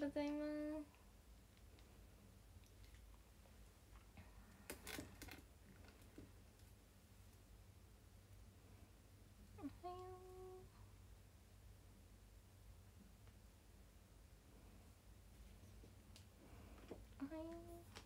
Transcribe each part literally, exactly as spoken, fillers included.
ございます。おはよう。おはよう。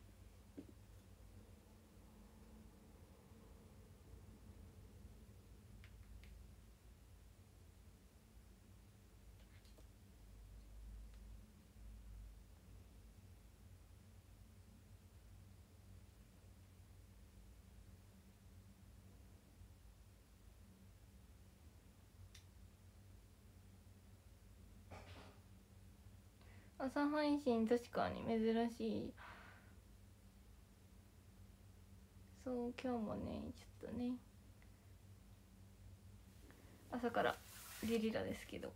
朝配信確かに珍しい。そう今日もねちょっとね朝からゲリラですけど、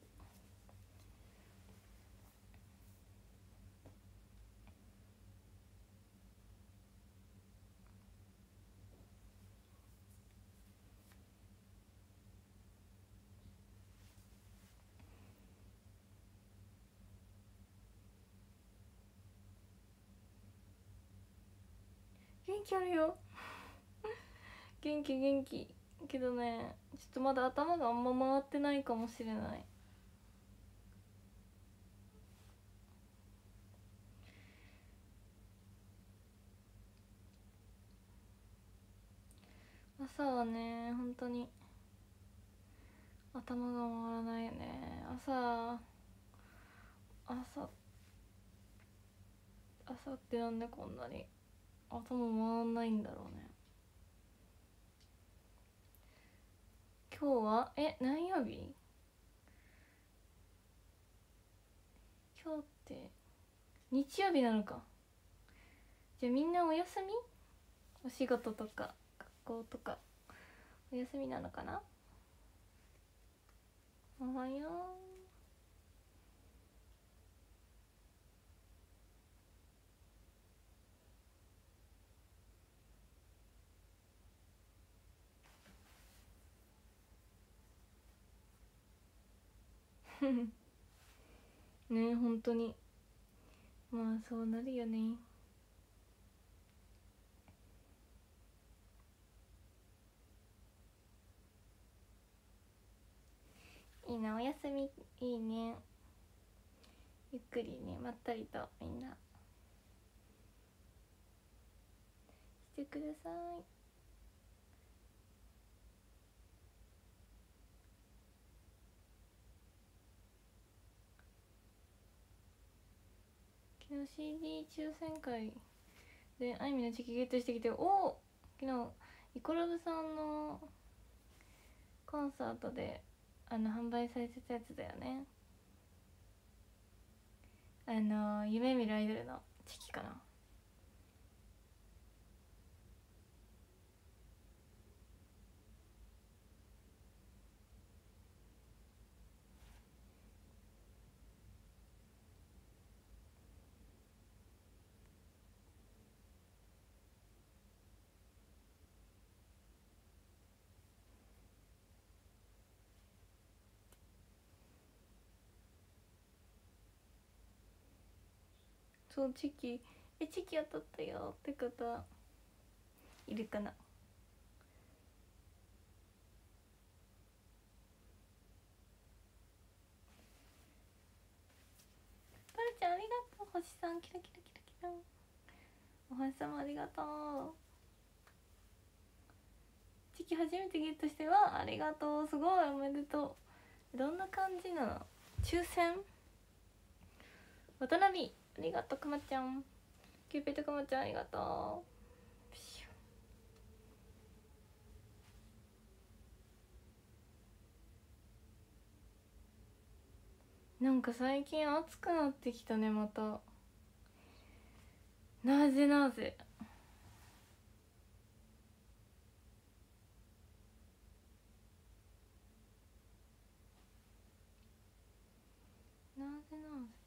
元気あるよ元気元気けどねちょっとまだ頭があんま回ってないかもしれない。朝はね本当に頭が回らないよね。朝朝朝ってなんでこんなに頭回んないんだろうね。今日はえ何曜日？今日って日曜日なのか。じゃあみんなお休み？お仕事とか学校とかお休みなのかな。おはようねえ本当にまあそうなるよね。いいなお休みいいね。ゆっくりねまったりとみんなしてください。昨日 シーディー 抽選会であいみのチキゲットしてきて、おお昨日イコラブさんのコンサートであの販売されてたやつだよね。あの夢見るアイドルのチキかな。そうチキえチキ当たったよって方いるかな。パルちゃんありがとう。星さんキラキラキラキラ。お星様ありがとう。チキ初めてゲットしてはありがとう。すごいおめでとう。どんな感じなの？抽選？渡辺ありがとう。くまちゃんキューピットくまちゃんありがとう。なんか最近暑くなってきたねまた。なぜなぜなぜなぜ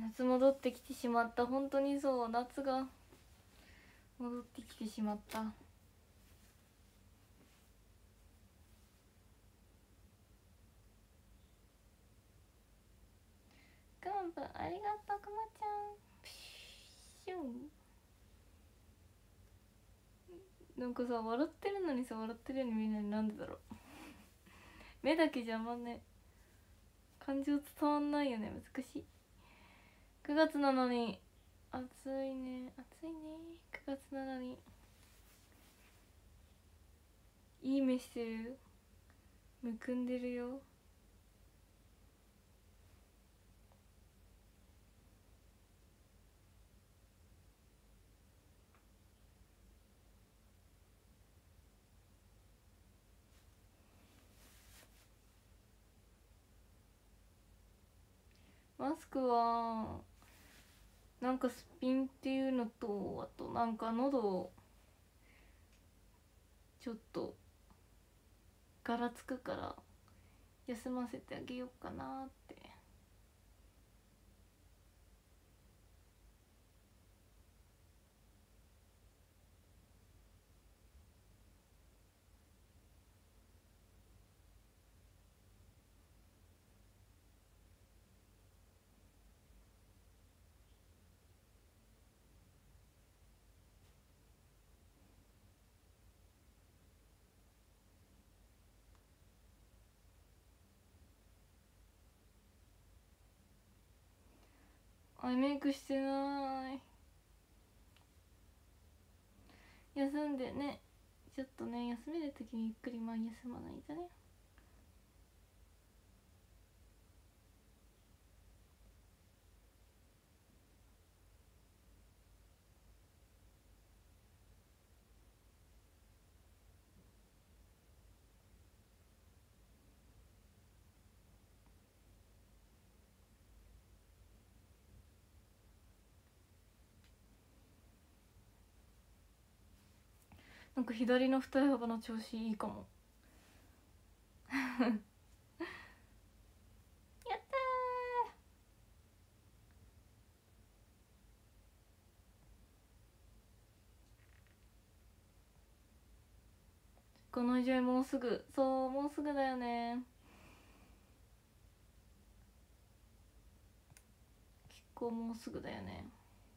夏戻ってきてしまった。本当にそう、夏が戻ってきてしまった。ガンブありがとうくまちゃん。プシュン。なんかさ、笑ってるのにさ、笑ってるように見えないのなんでだろう。目だけ邪魔ね。感情伝わんないよね。難しい。くがつなのに暑いね、暑いね。くがつなのにいい目してる。むくんでるよ。マスクはなんかすっぴんっていうのと、あとなんか喉をちょっとガラつくから休ませてあげようかなって。アイメイクしてない。休んでね、ちょっとね、休めるときにゆっくり前休まないとね。なんか左の二重幅の調子いいかも。やったー。この試合もうすぐ。そう、もうすぐだよね。結構もうすぐだよね。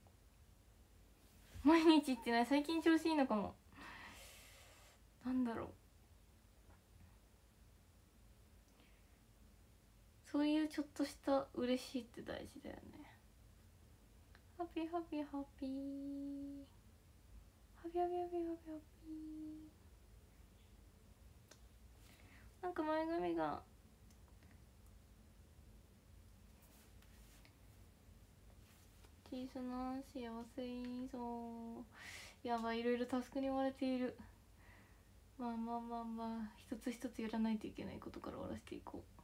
毎日ってない。最近調子いいのかも。なんだろう、そういうちょっとした嬉しいって大事だよね。ハッピーハッピーハッピーハッピーハッピーハッピーハッピーハッピー。なんか前髪が小さな幸せそう。やばい、いろいろタスクに追われている。まあまあまあまあ、一つ一つやらないといけないことから終わらせていこう。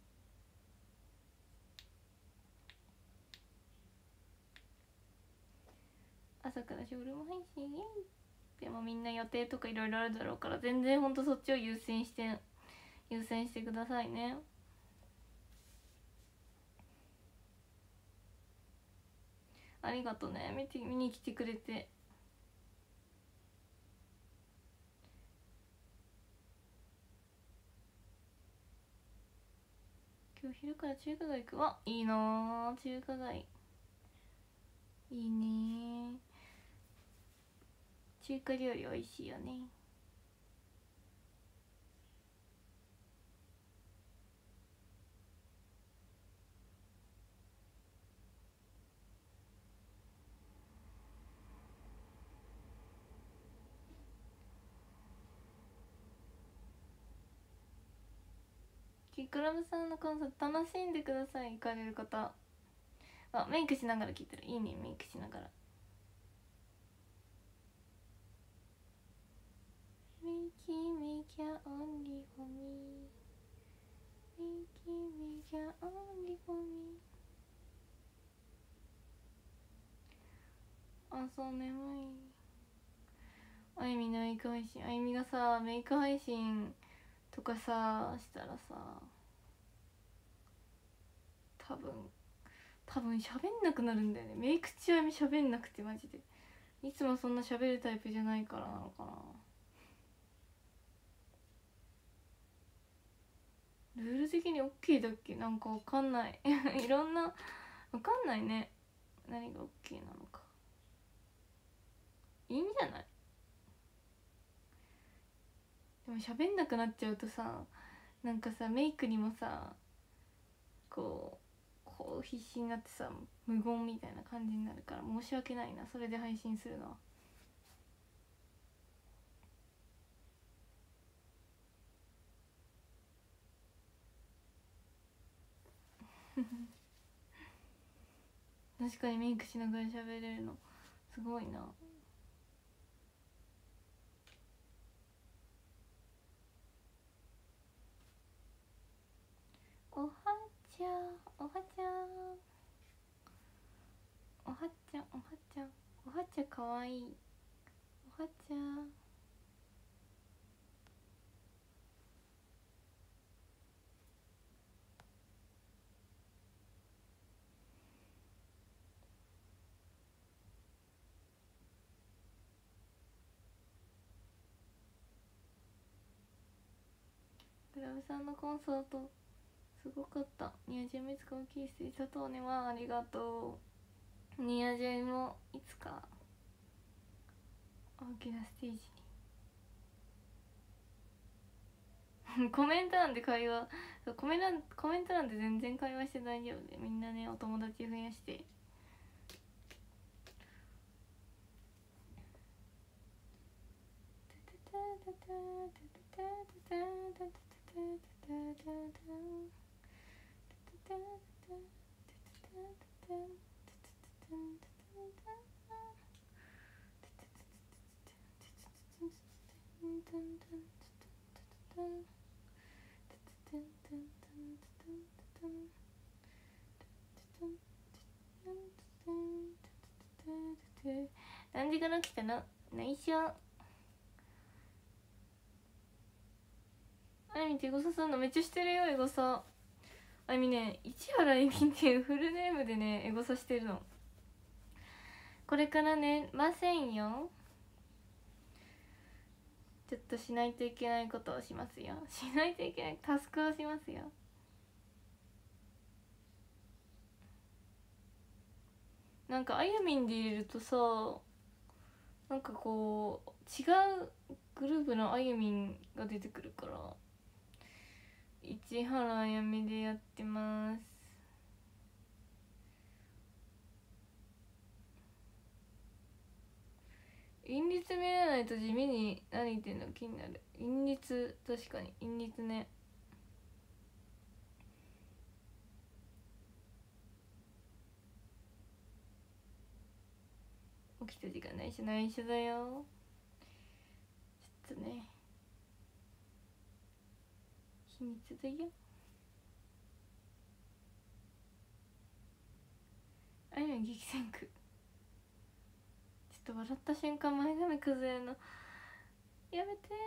朝からショールーム配信、イエイ。でもみんな予定とかいろいろあるだろうから、全然ほんとそっちを優先して優先してくださいね。ありがとね、見て見に来てくれて。今日昼から中華街行くわ。いいなー、中華街いいねー。中華料理美味しいよね。キクラブさんのコンサート楽しんでください。行かれる方。あ、メイクしながら聞いてる。いいね、メイクしながら。Make make ya only for me. Make make ya only for me. あ、そう眠い。あゆみのメイク配信、あゆみがさメイク配信とかさしたらさ、多分多分喋んなくなるんだよね。メイク中は喋んなくて、マジでいつもそんな喋るタイプじゃないからなのかな。ルール的に OK だっけ、なんかわかんないいろんなわかんないね、何が OK なのか。いいんじゃない。でも喋んなくなっちゃうとさ、なんかさメイクにもさこうこう必死になってさ無言みたいな感じになるから申し訳ないな、それで配信するのは確かにメイクしながら喋れるのすごいな。おはちゃんおはちゃんおはちゃんおはちゃんおはちゃんかわいい。おはちゃんグラブさんのコンサートすごかった。ニアジェムいつか大きいステージ佐藤にはありがとう。ニアジェもいつか大きなステージにコメント欄で会話、コメ欄コメント欄で全然会話して大丈夫で、みんなねお友達増やして何時から来たの内緒。あゆみってエゴサするのめっちゃしてるよ。エゴサあゆみね、市原えみっていうフルネームでねエゴサしてるの。これからねませんよ。ちょっとしないといけないことをしますよ。しないといけないタスクをしますよ。なんかあゆみんで入れるとさ、なんかこう違うグループのあゆみんが出てくるから市原あやみでやってます。韻律見れないと地味に何言ってんの気になる。韻律確かに韻律ね。起きた時間内緒内緒だよ。ちょっとね秘密だよ。あゆみ激戦区。ちょっと笑った瞬間前髪崩れるのやめて。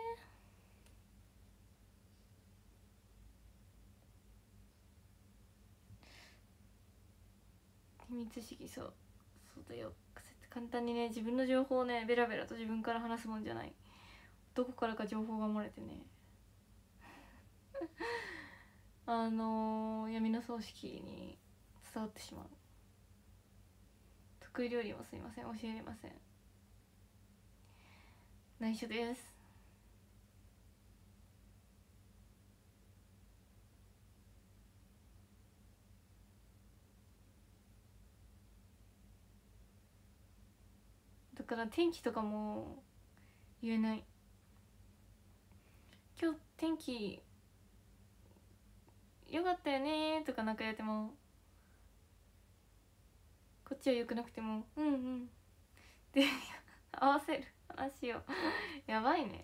秘密主義、そうそうだよ。簡単にね自分の情報をねベラベラと自分から話すもんじゃない。どこからか情報が漏れてねあのー、闇の葬式に伝わってしまう。得意料理もすいません教えれません。内緒です。だから天気とかも言えない。今日天気よかったよねとかなんかやってもこっちは良くなくてもうんうんで合わせる話をやばいね。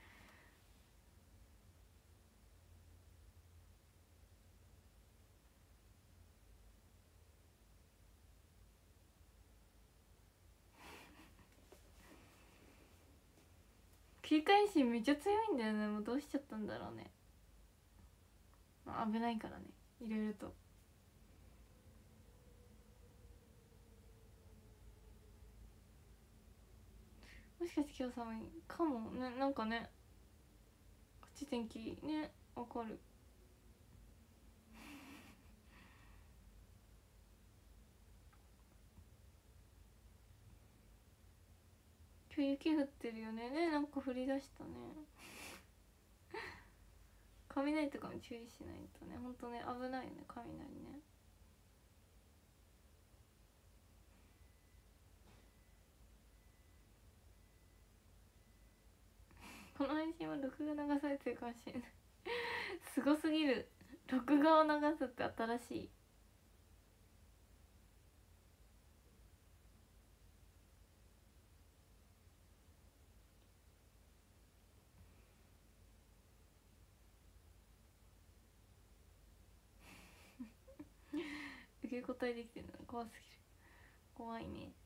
警戒心めっちゃ強いんだよね。もうどうしちゃったんだろうね。まあ、危ないからねいろいろと。 もしかして今日寒いかもね。なんかね、こっち天気ね、わかる。今日雪降ってるよね。ね、なんか降り出したね。雷とかも注意しないとね、ほんとね、危ないよね、雷ね。この配信は録画流されてるかもしれない。すごすぎる。録画を流すって新しい。受け答えできてるの怖すぎる。怖いね。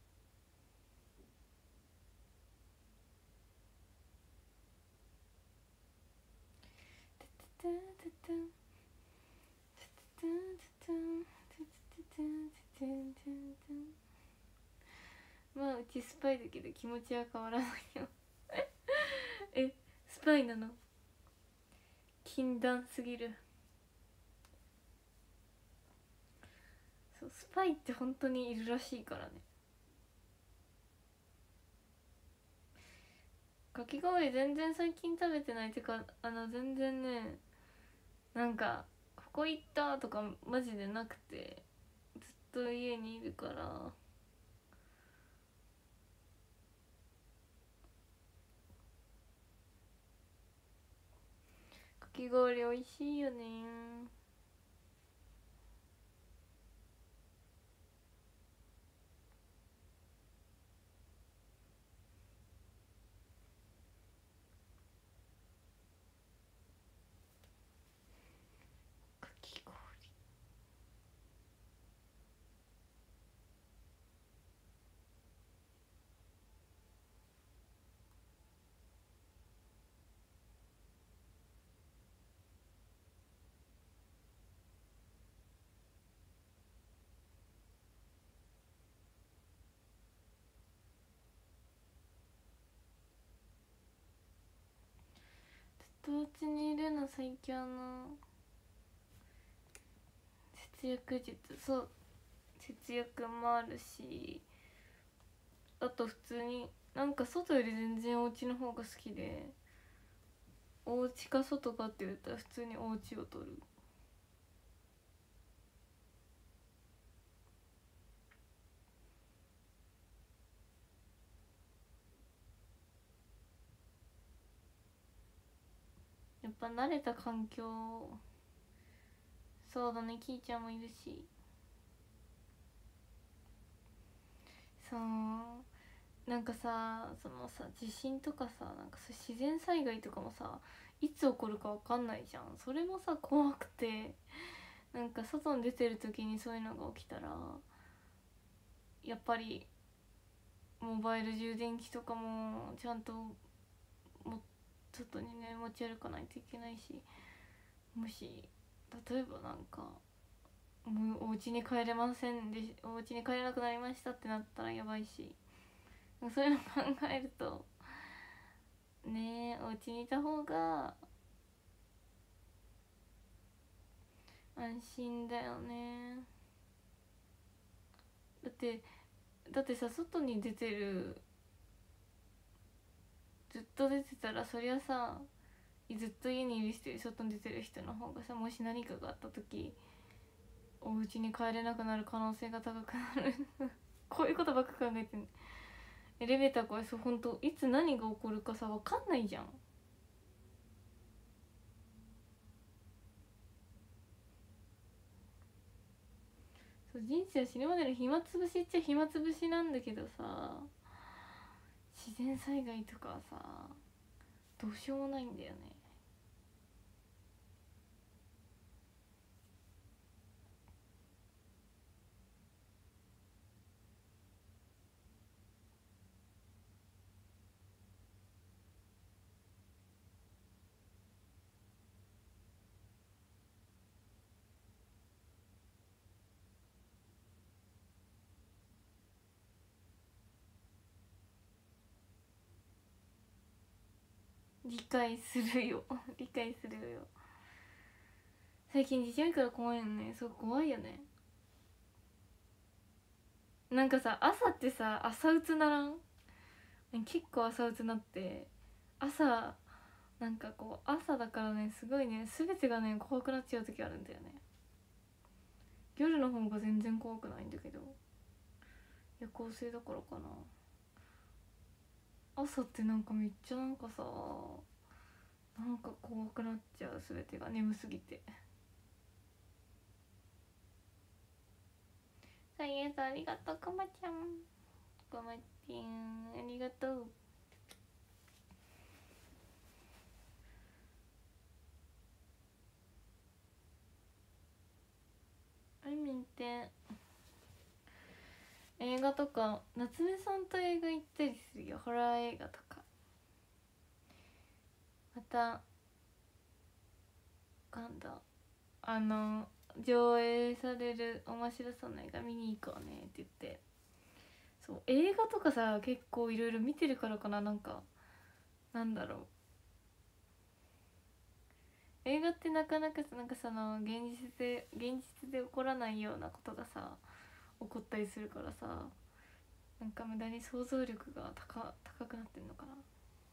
まあうちスパイだけど気持ちは変わらないよ。え、スパイなの？禁断すぎる。そう、スパイって本当にいるらしいからね。かき氷全然最近食べてない。てかあの全然ね、なんかここ行ったとかマジでなくて、ずっと家にいるから。かき氷美味しいよね。かき氷、ずっとお家にいるの最強の節約術。そう、節約もあるし、あと普通になんか外より全然お家の方が好きで、お家か外かって言ったら普通にお家を取る。やっぱ慣れた環境。そうだね、キーちゃんもいるし。そうなんかさ、そのさ、地震とかさ、なんか自然災害とかもさ、いつ起こるか分かんないじゃん。それもさ怖くて、なんか外に出てる時にそういうのが起きたら、やっぱりモバイル充電器とかもちゃんとも外にね持ち歩かないといけないし、もし例えばなんかもうお家に帰れませんで、お家に帰れなくなりましたってなったらやばいし、そういうの考えるとね、お家にいた方が安心だよね。だってだってさ、外に出てる、ずっと出てたらそりゃさ、ずっと家にいる人より外に出てる人の方がさ、もし何かがあった時お家に帰れなくなる可能性が高くなる。こういうことばっか考えてん、エレベーターこれそう、ほんといつ何が起こるかさ分かんないじゃん。そう、人生は死ぬまでの暇つぶしっちゃ暇つぶしなんだけどさ、自然災害とかさどうしようもないんだよね。 理解するよ理解するよ。最近地震多いから怖いよね。そう怖いよね。なんかさ朝ってさ朝うつならん？結構朝うつなって朝なんかこう朝だからねすごいね全てがね怖くなっちゃう時あるんだよね。夜の方が全然怖くないんだけど夜行性だからかな。朝ってなんかめっちゃなんかさなんか怖くなっちゃう全てが眠すぎて。さいえさんありがとう。かまちゃんかまちんありがとう。あいみんって映画とか夏目さんと映画行ったりするよ。ホラー映画とか。また今度あの上映される面白そうな映画見に行こうねって言って。そう映画とかさ結構いろいろ見てるからかな。なんかなんだろう映画ってなかなかなんかその現実で現実で起こらないようなことがさ起こったりするからさなんか無駄に想像力が 高, 高くなってんのかな。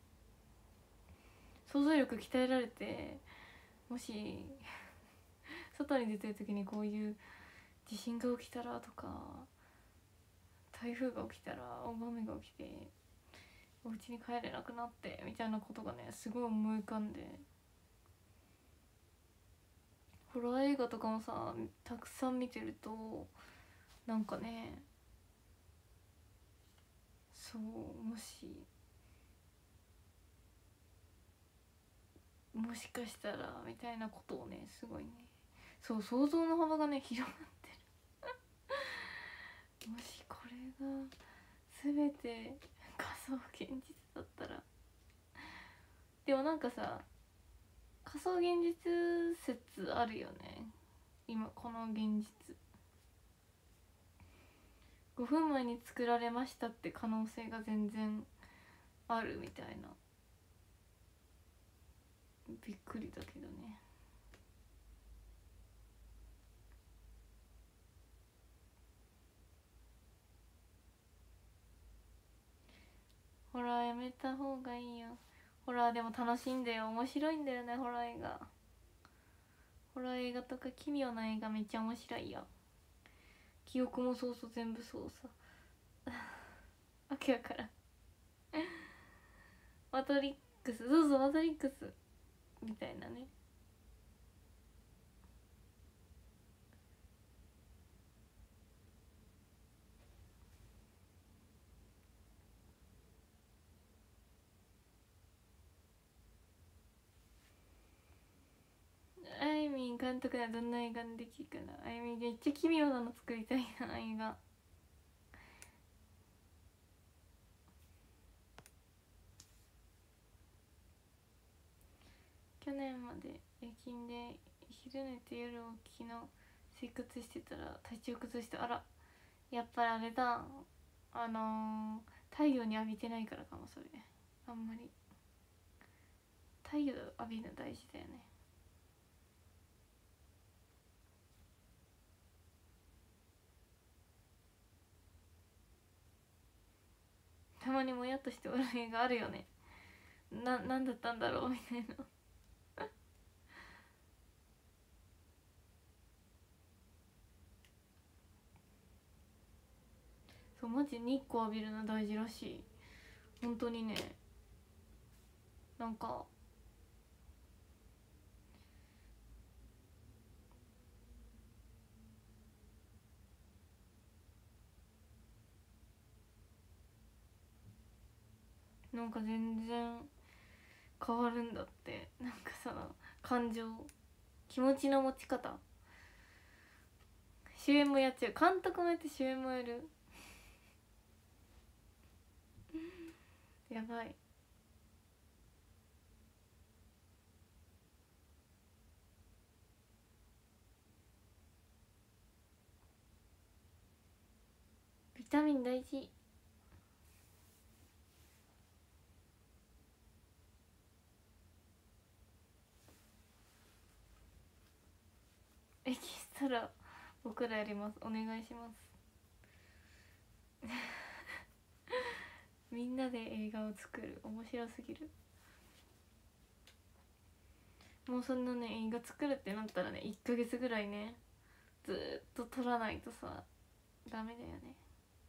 想像力鍛えられてもし外に出てる時にこういう地震が起きたらとか台風が起きたら大雨が起きてお家に帰れなくなってみたいなことがねすごい思い浮かんで。ホラー映画とかもさたくさん見てるとなんかねそうもしもしかしたらみたいなことをねすごいねそう想像の幅がね広がってるもしこれが全て仮想現実だったら。でもなんかさ仮想現実説あるよね今この現実ごふんまえに作られましたって可能性が全然あるみたいな。びっくりだけどね。ホラーやめた方がいいよ。ホラーでも楽しいんだよ。面白いんだよねホラー映画。ホラー映画とか奇妙な映画めっちゃ面白いよ。記憶もそうそう全部そうさわけわからんマトリックスそうそうマトリックスみたいなね。あいみん監督ならどんな映画できるかな。あいみんめっちゃ奇妙なの作りたいな映画。去年まで夜勤で昼寝て夜起きの生活してたら体調崩して。あらやっぱりあれだあのー、太陽に浴びてないからかも。それあんまり太陽浴びるの大事だよね。たまにもやっとして笑いがあるよね。な、なんだったんだろうみたいなそうマジ日光浴びるの大事らしい。本当にねなんかなんか全然変わるんだって。なんかさ感情気持ちの持ち方主演もやっちゃう。監督もやって主演もやるやばい。ビタミン大事。 エキストラ僕らやります、お願いしますみんなで映画を作る、面白すぎる。もうそんなね映画作るってなったらねいっかげつぐらいねずーっと撮らないとさダメだよね。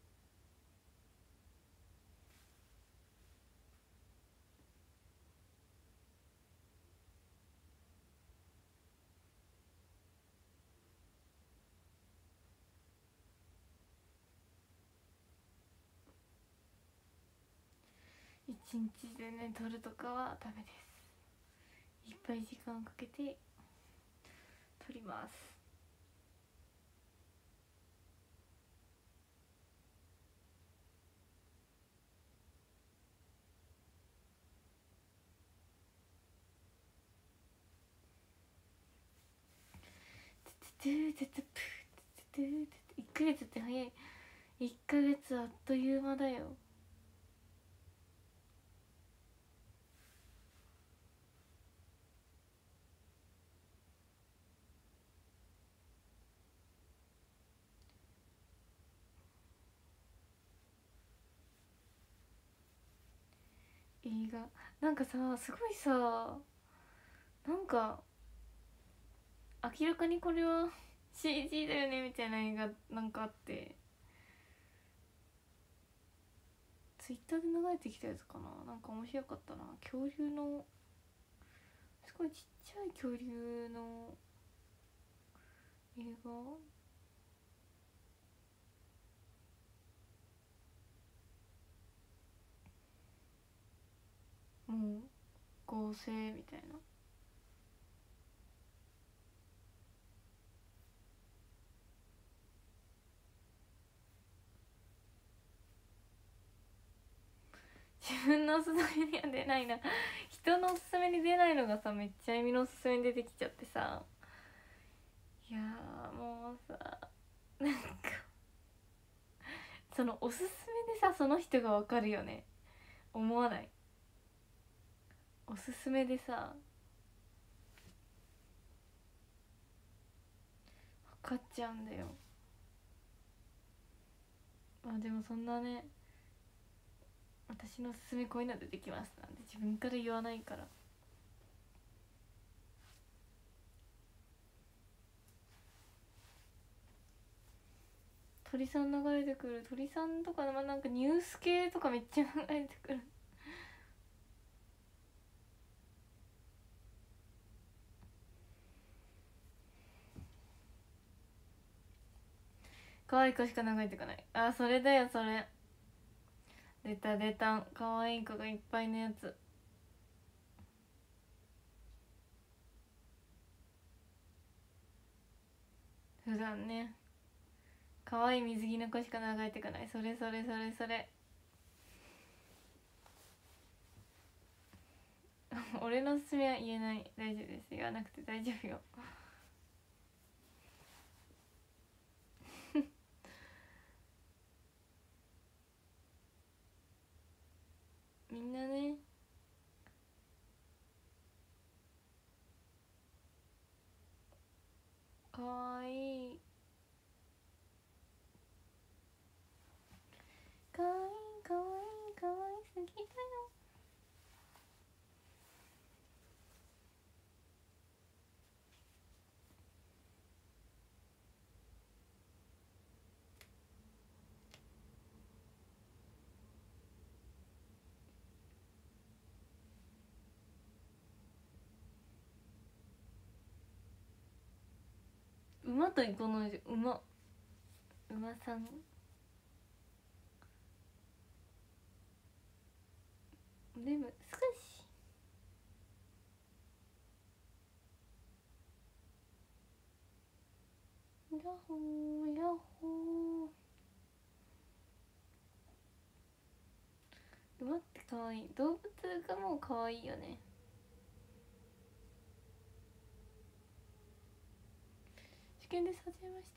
一日でね撮るとかはダメです。いっぱい時間かけて撮ります。いっかげつって早い。いっかげつあっという間だよ。映画なんかさすごいさなんか明らかにこれは シージー だよねみたいな映画なんかあって、ツイッターで流れてきたやつかな。なんか面白かったな。恐竜のすごいちっちゃい恐竜の映画、もう合成みたいな。自分のおすすめには出ないな人のおすすめに出ないのがさめっちゃエミのおすすめに出てきちゃってさ、いやもうさなんかそのおすすめでさその人がわかるよね、思わない？おすすめでさ分かっちゃうんだよ。まあでもそんなね私のおすすめこういうの出てきますなんて自分から言わないから。鳥さん流れてくる、鳥さんとか、まあ、なんかニュース系とかめっちゃ流れてくる可愛い子しか流れてこない。あ、それだよそれ。出た出た、可愛い子がいっぱいのやつ。普段ね可愛い水着の子しか流れてこない。それそれそれそれ俺のおすすめは言えない。大丈夫です、言わなくて大丈夫よみんなねかわいいかわいいかわいいかわいすぎだよ。馬とこの馬馬さんでも少しヤッホーヤッホー。馬ってかわいい。動物がもうかわいいよね。試験です。はじめまして。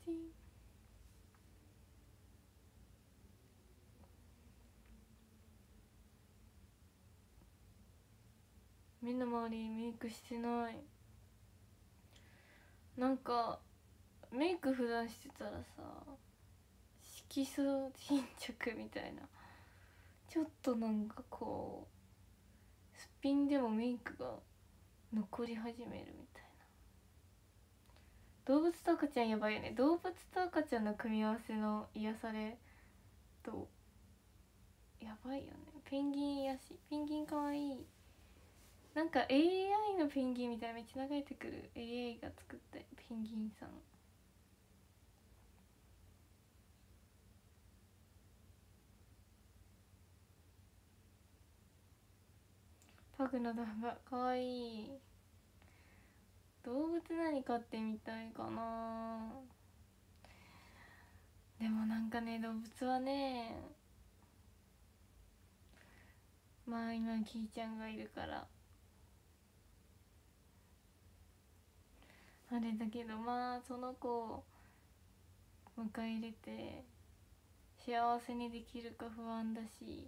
みんな周りメイクしてない。なんかメイク普段してたらさ色素沈着みたいな、ちょっとなんかこうすっぴんでもメイクが残り始めるみたいな。動物と赤ちゃんやばいよね。動物と赤ちゃんの組み合わせの癒されとやばいよね。ペンギンやし、ペンギンかわいい。なんか エーアイ のペンギンみたいな、めっちゃ流れてくる エーアイ が作ったペンギンさん。パグの動画かわいい。動物何飼ってみたいかな。でもなんかね、動物はね、まあ今キーちゃんがいるからあれだけど、まあその子を迎え入れて幸せにできるか不安だし、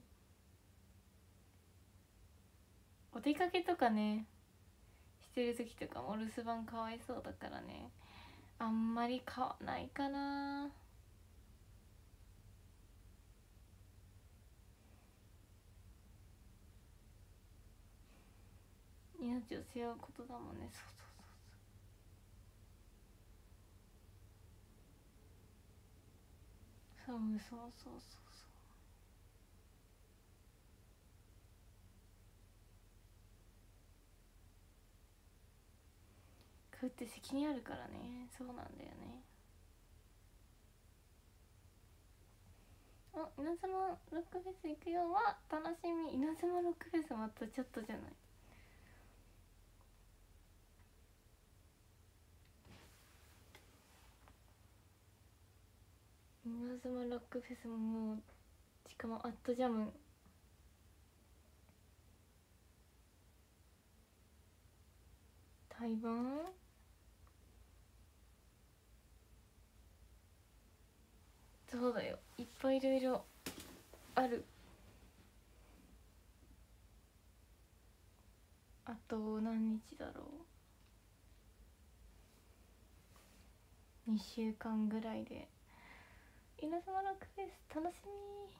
お出かけとかねしてる時とかもお留守番かわいそうだからね、あんまり買わないかな。命を背負うことだもんね。そうそうそうそうそうそうそう買うって責任あるからね。そうなんだよね。お、稲妻ロックフェス行くよは楽しみ。稲妻ロックフェスまたちょっとじゃない。稲妻ロックフェスももう、しかもアットジャム対バンそうだよ、いっぱいいろいろある。あと何日だろう、にしゅうかんぐらいで稲妻ロックフェス楽しみ。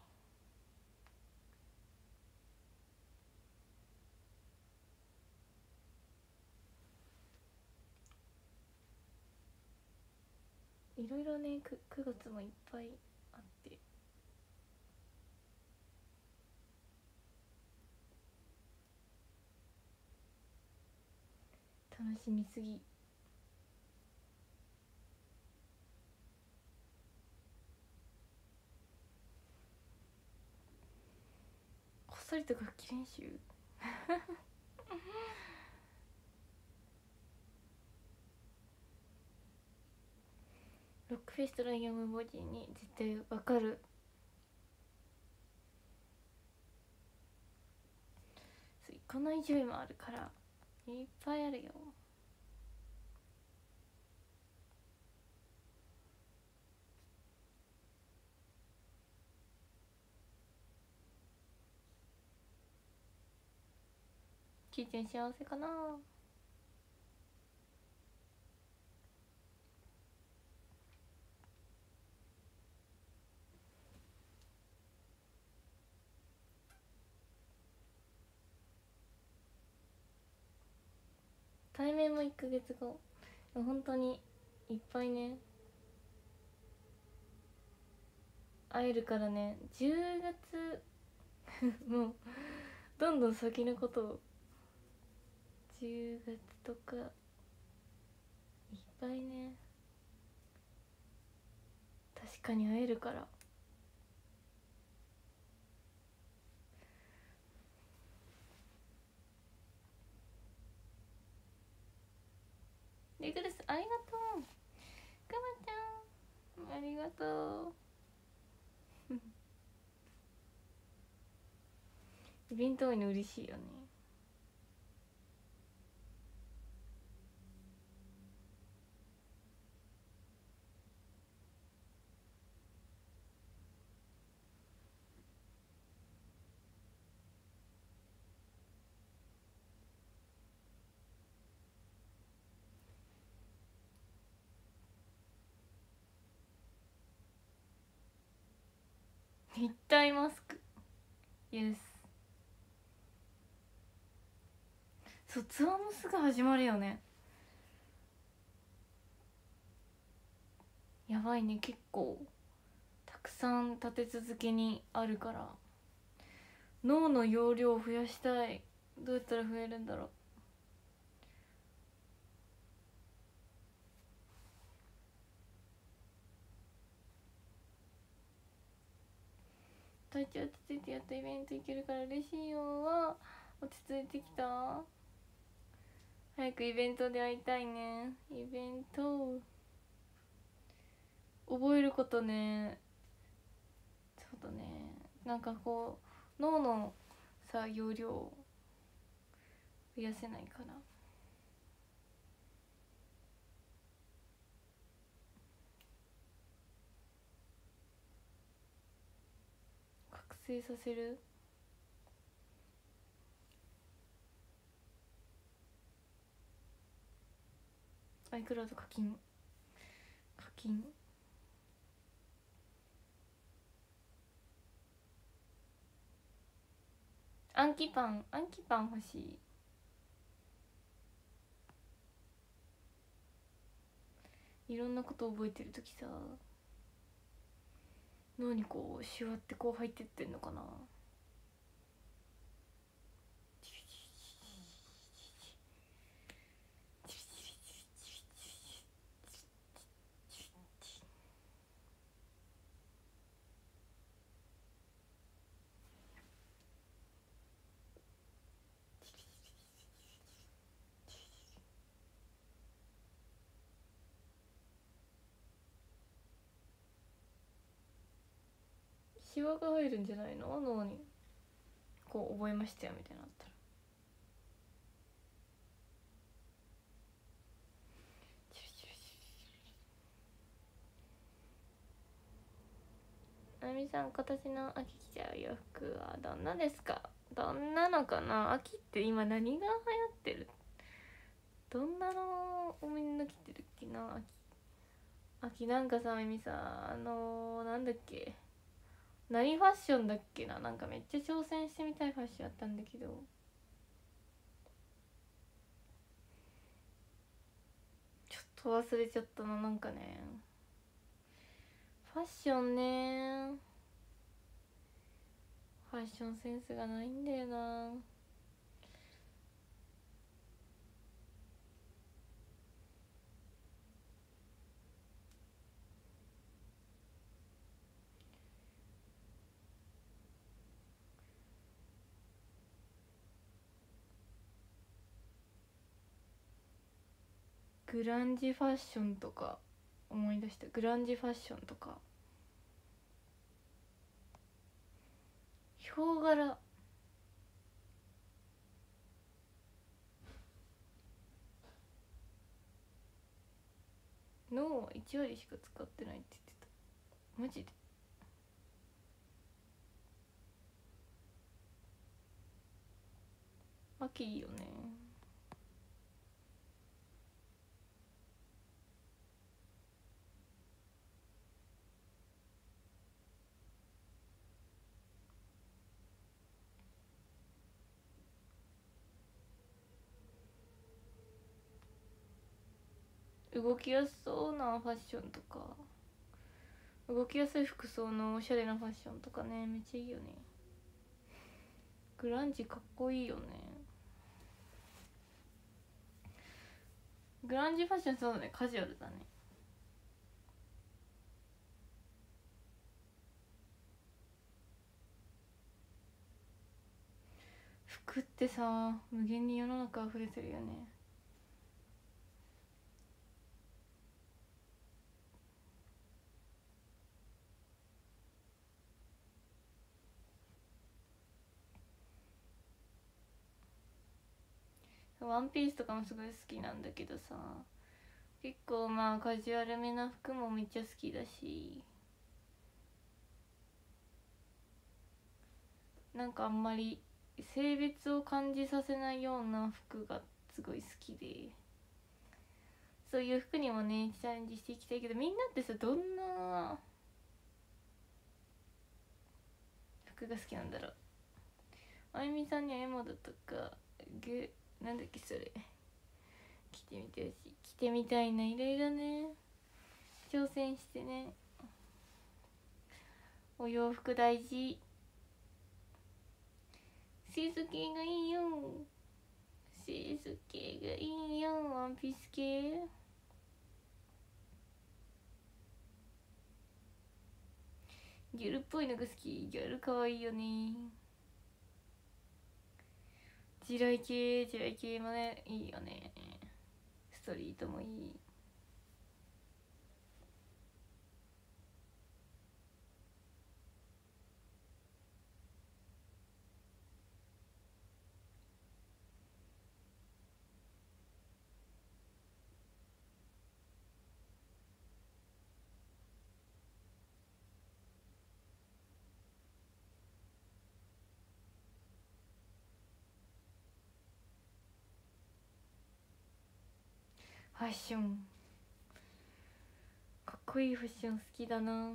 いろいろね、 9, 9月もいっぱいあって、楽しみすぎ。こっそりと楽器練習ロックフェストライアムボディに絶対わかる。行かないジョイもあるからいっぱいあるよ。キーちゃん幸せかな。対面もいっかげつご、本当にいっぱいね会えるからね。じゅうがつもうどんどん先のことを、じゅうがつとかいっぱいね確かに会えるから。リグルスありがとう。くまちゃんありがとうイベント多いの嬉しいよね。 立体マスク、イエス。そう、ツアーもすぐ始まるよね。やばいね、結構たくさん立て続けにあるから、脳の容量を増やしたい。どうやったら増えるんだろう。体調落ち着いてやっとイベント行けるから嬉しいよ。は落ち着いてきた。早くイベントで会いたいね。イベント覚えることね。そうだね、なんかこう脳のさ容量を増やせないから、覚醒させる。アイクラウド課金課金。アンキパンアンキパン欲しい。いろんなこと覚えてるときさ、脳にこうシュワってこう入ってってんのかな。シワが入るんじゃないの、脳にこう覚えましたよみたいなのあったら。あみさん、今年の秋着ちゃう洋服はどんなですか。どんなのかな。秋って今何が流行ってる。どんなのをみんな着てるっけな。秋秋なんかさ、あみさん、あのー、なんだっけ、何ファッションだっけな。なんかめっちゃ挑戦してみたいファッションあったんだけど、ちょっと忘れちゃったな。なんかね、ファッションね、ファッションセンスがないんだよな。グランジファッションとか思い出した。グランジファッションとか、ヒョウ柄。脳はいち割しか使ってないって言ってた。マジで。秋いいよね。動きやすそうなファッションとか、動きやすい服装のおしゃれなファッションとかね、めっちゃいいよね。グランジかっこいいよね。グランジファッション、そうだね、カジュアルだね。服ってさ、無限に世の中溢れてるよね。ワンピースとかもすごい好きなんだけどさ、結構まあカジュアルめな服もめっちゃ好きだし、なんかあんまり性別を感じさせないような服がすごい好きで、そういう服にもねチャレンジしていきたいけど、みんなってさ、どんな服が好きなんだろう。あゆみさんにはエモだとかグなんだっけそれ着てみてほしい。着てみたいな、いろいろね挑戦してね。お洋服大事。スーツ系がいいよ。スーツ系がいいよ。ワンピース系。ギャルっぽいのが好き。ギャルかわいいよね。地雷系地雷系もねいいよね。ストリートもいい。ファッションかっこいいファッション好きだな。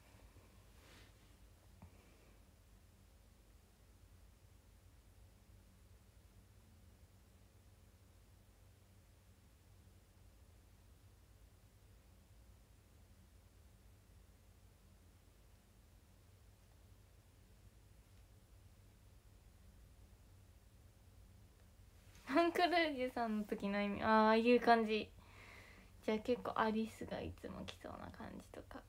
アンクルージュさんの時の意味、ああいう感じ。じゃあ結構アリスがいつも来そうな感じとか。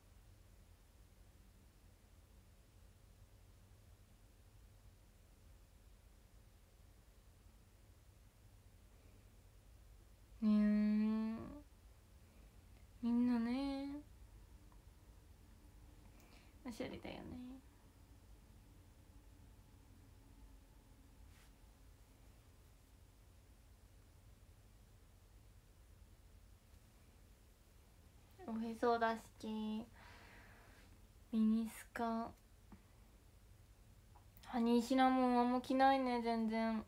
ねえみんなねおしゃれだよね。おへそ出しミニスカ。ハニーシナモンあんま着ないね全然。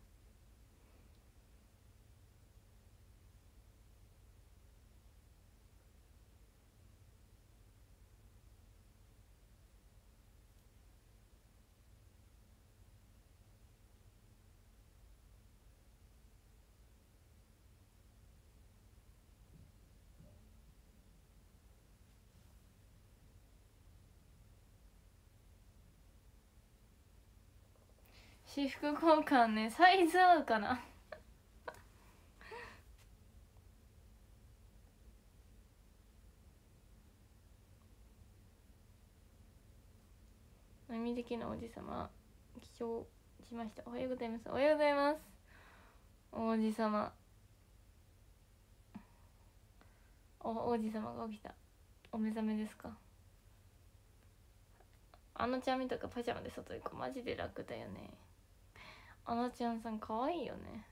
私服交換ね、サイズ合うかな波的なおじさま起床しました。おはようございます。おはようございます。王子様お王子様が起きた。お目覚めですか。あのちゃんみたくパジャマで外行くマジで楽だよね。あのちゃんさんかわいいよね。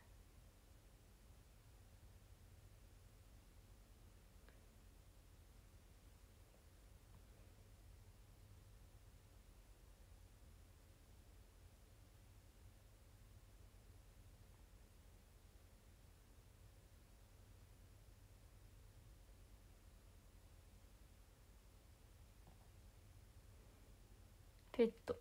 ペット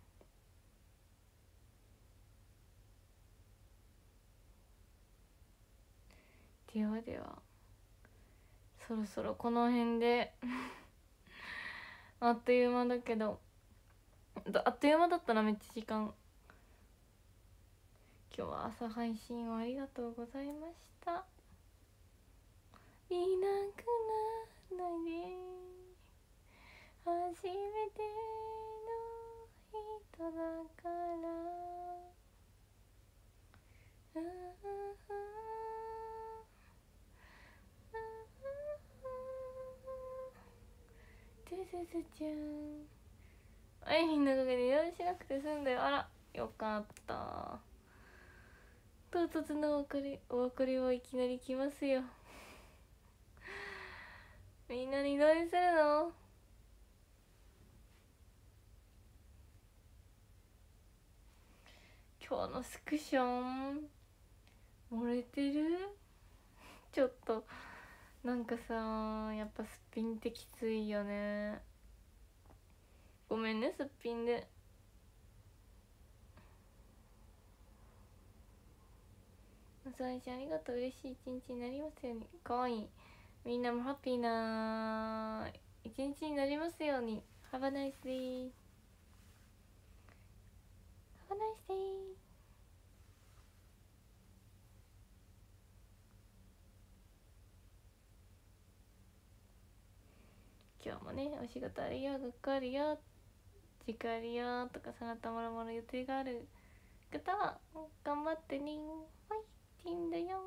ではではそろそろこの辺であっという間だけどあっという間だったな。めっちゃ時間。今日は朝配信をありがとうございました。いなくならないで初めての人だからああトゥススちゃんあいみんのおかげで用意しなくて済んだよ。あらよかった。唐突のお別れお別れはいきなり来ますよ。みんなにどうするの。今日のスクション漏れてるちょっとなんかさやっぱすっぴんってきついよね。ごめんねすっぴんで。 そうです、ありがとう。嬉しい一日になりますように。かわいい。みんなもハッピーな一日になりますように。Have a nice day. Have a nice day. 今日もね、お仕事あるよ、学校あるよ、時間あるよとか、その他もろもろ予定がある方は頑張ってね。ファイティンだよ。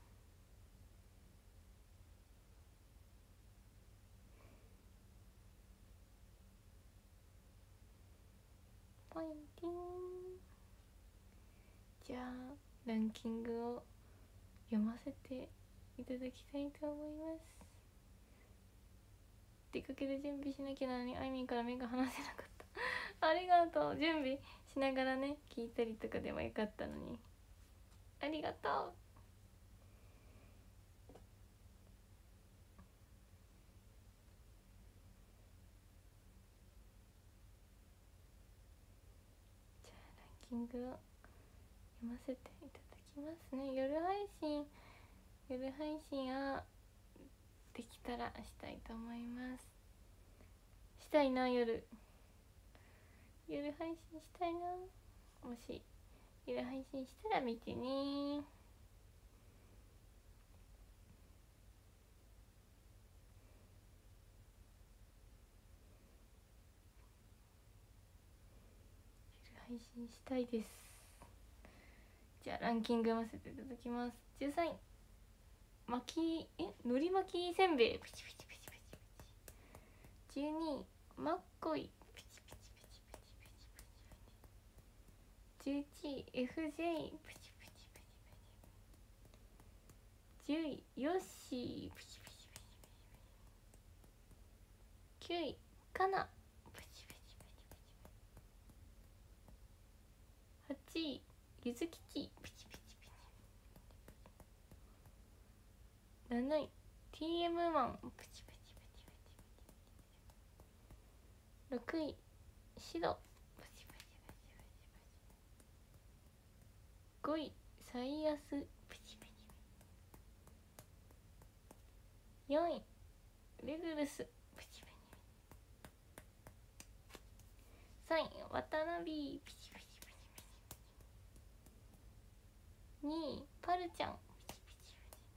ファイティン。じゃあランキングを読ませていただきたいと思います。出かける準備しなきゃなのにあいみんから目が離せなかったありがとう。準備しながらね聞いたりとかでもよかったのにありがとう。じゃあランキングを読ませていただきますね。夜配信夜配信はできたらしたいと思います。したいな。夜夜配信したいな。もし夜配信したら見てね。夜配信したいです。じゃあランキング読ませていただきます。じゅうさんい巻きえのり巻きせんべいプチプチプチプチプチ。じゅうにいマッコイプチプチプチプチプチ。じゅういちい エフジェイ プチプチプチプチ。じゅういヨッシープチプチプチプチ。きゅういカナプチプチプチプチ。はちいゆずきちプチプチプチ。なない ティーエム マンプチプチプチプチ。ろくいシドプチプチプチプチプチ。ごいサイヤスプチプチプチ。よんいレグルスプチプチプチ。さんい渡辺プチプチプチプチプチ。にいパルちゃんプチプチプチ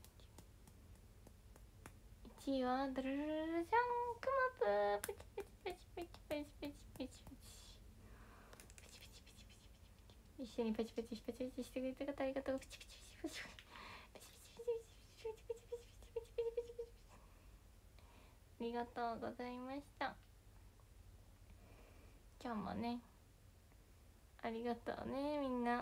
プチ。いちいはドルルルルジャンクマププチプチプチプチプチプチプチプチ。一緒にパチパチパチパチしてくれた方ありがとう。プチプチプチプチプチプチプチプチプチプチプチプチプチプチプチプチ。ありがとうございました。今日もねありがとうね。みんな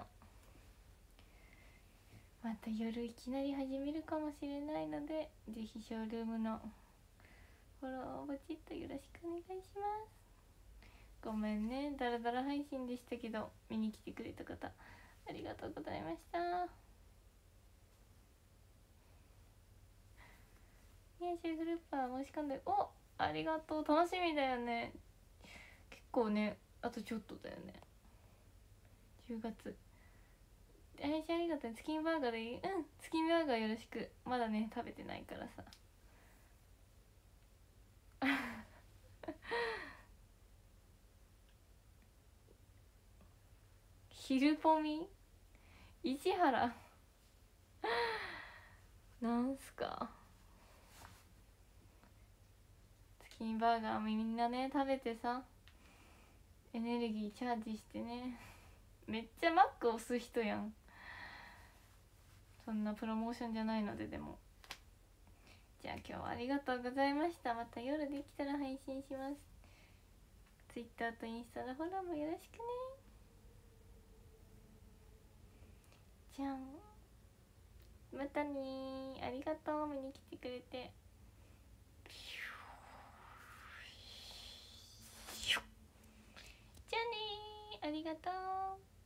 また夜いきなり始めるかもしれないので、ぜひショールームのフォローをポチッとよろしくお願いします。ごめんね、ダラダラ配信でしたけど、見に来てくれた方ありがとうございました。ね、シェフルーパー申し込んで、お、ありがとう。楽しみだよね。結構ね、あとちょっとだよね。じゅうがつ配信ありがとう。チキンバーガーでいい？うん、チキンバーガーよろしく。まだね食べてないからさ昼ポミ市原なんすか。チキンバーガーみんなね食べてさ、エネルギーチャージしてね。めっちゃマック押す人やん。そんなプロモーションじゃないので。でもじゃあ今日はありがとうございました。また夜できたら配信します。ツイッターとインスタのフォローもよろしくね。じゃん、またねー。ありがとう見に来てくれて。じゃあねー、ありがとう。